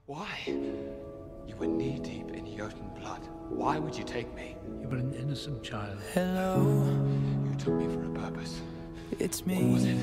Why? You were knee-deep in Jotun blood. Why would you take me? You were an innocent child. Hello, You took me for a purpose. it's What was me. it?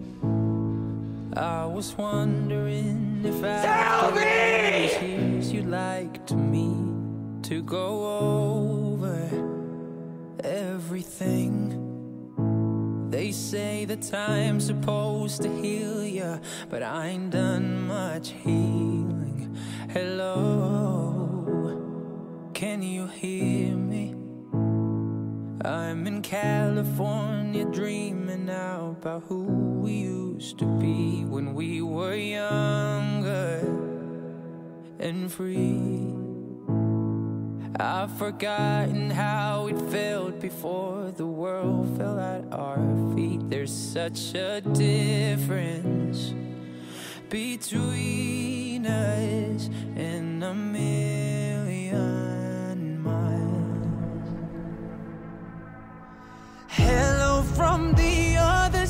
I was wondering if Tell me! after these years you'd like to me to go over everything. They say that time's supposed to heal ya, but I ain't done much healing. Hello, can you hear me? I'm in California dreaming now about who we used to be when we were younger and free. I've forgotten how it felt before the world fell at our feet. There's such a difference between us and a million miles. Hello from the other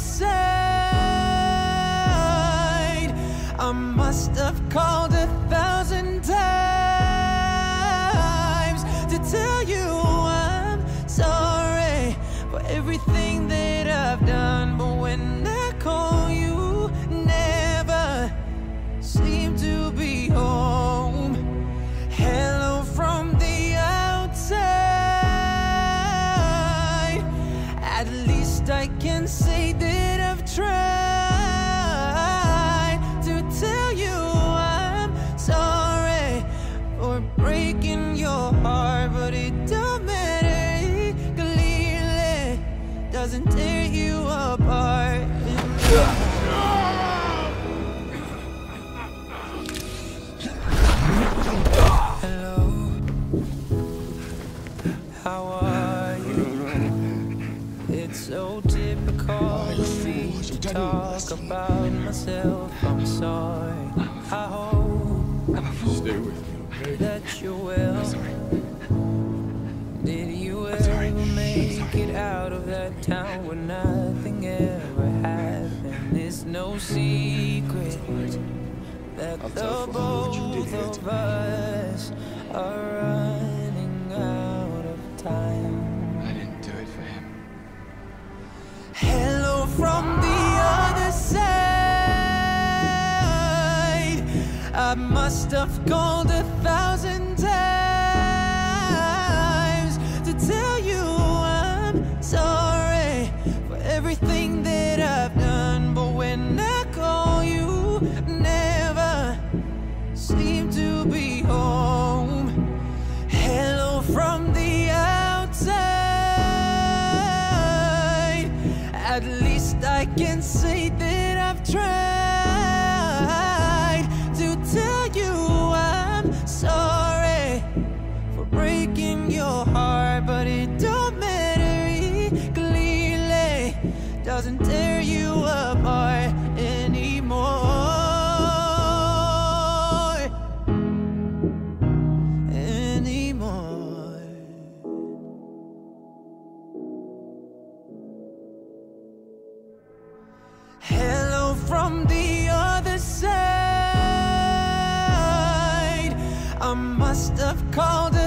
side. I must have called 1,000 times to tell you I'm sorry for everything that I've done, but when I call you, never seem to be home. Hello from the outside. At least I can say that I've tried to tell you I'm sorry for breaking your heart, but it don't matter. It clearly doesn't tear you apart. Hello, how are you? It's so typical of me to talk about myself. I'm sorry. I hope Stay with me, okay? that you're well. Did you ever make it out of that town where nothing ever happened? It's no secret that the both of us are running out of time. I didn't do it for him. Hello from the other side. I must have called 1,000 times to tell you I'm sorry for everything that I've done, but when I call you, never seem to be home. Hello from the outside. At least I can say that I've tried to tell you I'm sorry for breaking your heart, but it don't matter. It clearly doesn't tear you apart anymore. Hello from the other side. I must have called